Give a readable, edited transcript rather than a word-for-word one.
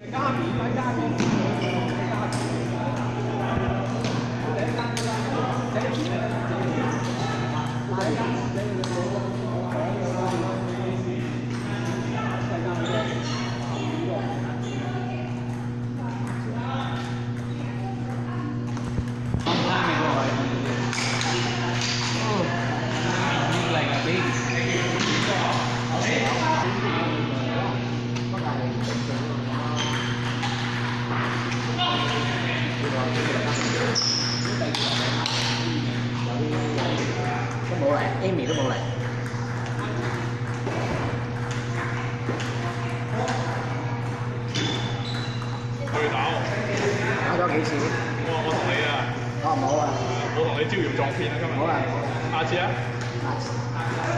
都冇嚟 ，Amy 都冇嚟。 佢打我， 打咗幾次？ 我同你啊， 哦冇啊， 我同你招搖撞騙啊今日。 好啊， 下次啊。 下次。